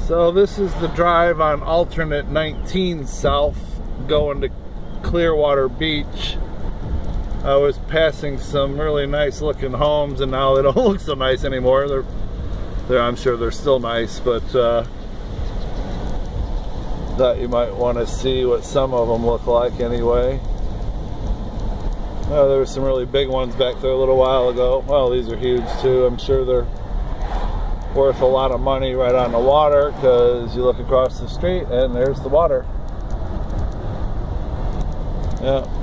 So this is the drive on alternate 19 south going to Clearwater Beach. I was passing some really nice looking homes and now they don't look so nice anymore. I'm sure they're still nice, but thought you might want to see what some of them look like anyway. Oh, there were some really big ones back there a little while ago. Well, these are huge too. I'm sure they're worth a lot of money right on the water, because you look across the street and there's the water. Yeah.